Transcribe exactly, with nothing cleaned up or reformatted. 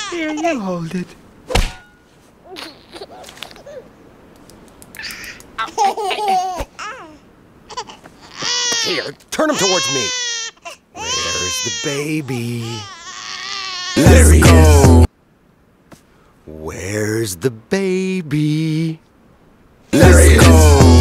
Here, you hold it. Here, turn him towards me. Where's the baby? There he is. Where's the baby?